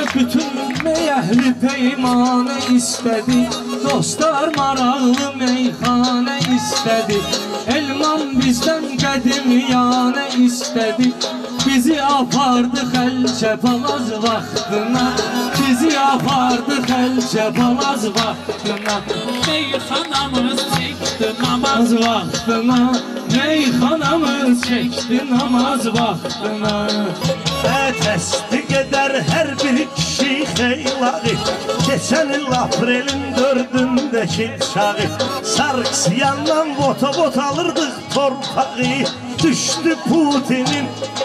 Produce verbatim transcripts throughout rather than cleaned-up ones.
bütün meyəhli peymanə istədi. Dostlar maraqlı meyxanə istədi. Elman bizdən qədimyanə istədi. Bizi apardı xəlcə balaz vaxtına. Bizi apardı xəlcə balaz vaxtına. Meyxanamız çəkdi namaz vaxtına. Meyxanamız çəkdi namaz vaxtına. Təsdiq edər hər bir kişi xeylağı. Keçən il aprelin dördündəki çağı. Sarksyandan vota-vot alırdıq torpağı. Düşdü Putinin,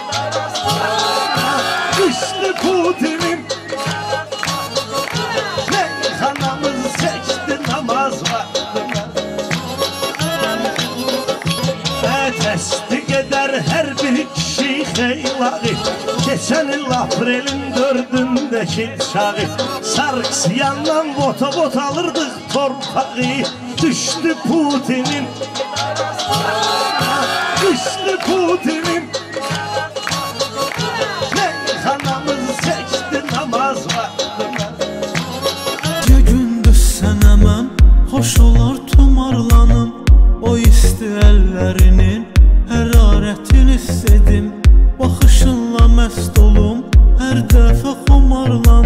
düşdü Putinin. Meyxanamız çəkdi namaz vaxtına. Təsdiq edər hər bir kişi xeylağı. Keçən il aprelin dördündəki çağı. Sarksyandan vota-vot alırdıq torpağı. Düşdü Putinin, düşdü Putinin. Meyxanamız çəkdi namaz vaxtına. Gündüz sənə mən xoş olar tumarlanım. O isti əllərinin hərarətini hissedim. Baxışınla məst olum, hər dəfə xumarlanım.